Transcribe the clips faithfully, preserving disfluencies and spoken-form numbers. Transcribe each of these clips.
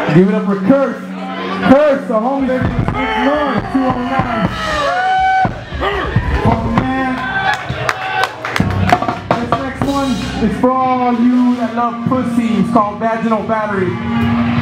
Give it up for Curse. Curse, the homie that is two oh nine. Oh man. This next one is for all you that love pussy. It's called Vaginal Battery.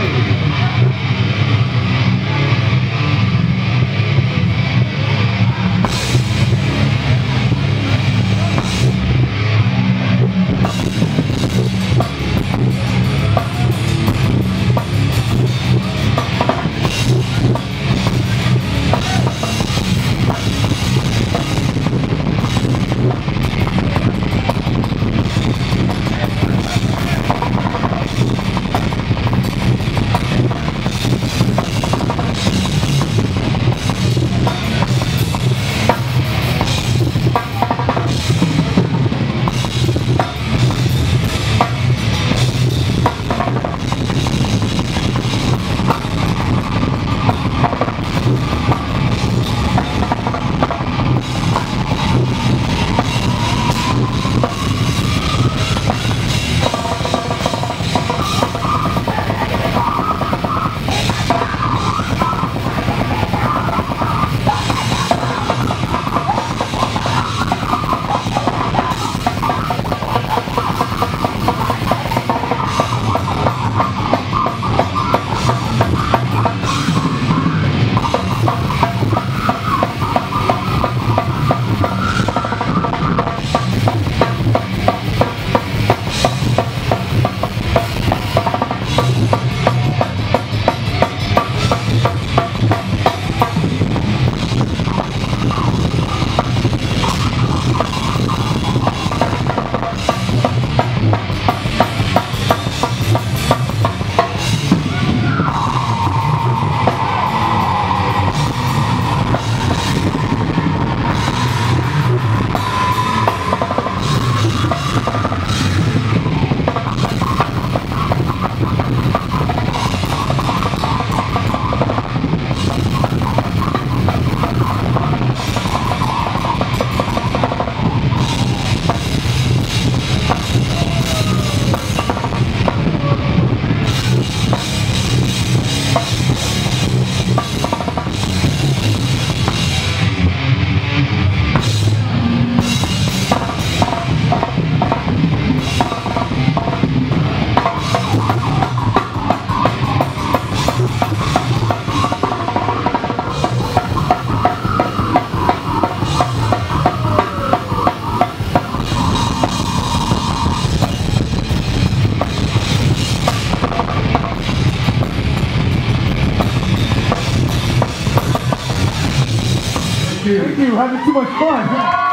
Thank you, having too much fun.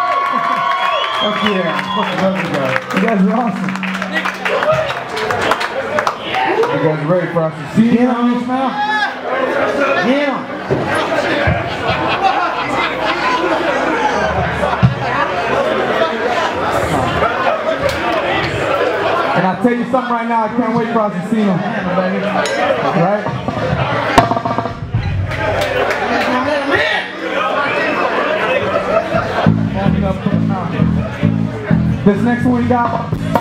Fuck yeah. Fucking love you guys. You guys are awesome. You guys are ready for us to see you on this now? Yeah. And I'll tell you something right now, I can't wait for us to see them. Right? This next one we got